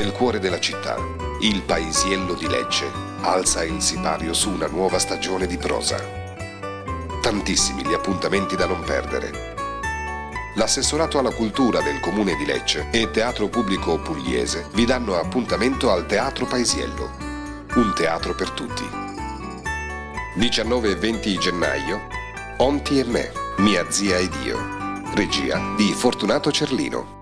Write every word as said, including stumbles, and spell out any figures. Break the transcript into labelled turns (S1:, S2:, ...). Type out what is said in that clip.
S1: Nel cuore della città, il paesiello di Lecce alza il sipario su una nuova stagione di prosa. Tantissimi gli appuntamenti da non perdere. L'assessorato alla cultura del comune di Lecce e Teatro Pubblico Pugliese vi danno appuntamento al Teatro Paesiello, un teatro per tutti. diciannove e venti gennaio, Onti e me, mia zia ed io. Regia di Fortunato Cerlino.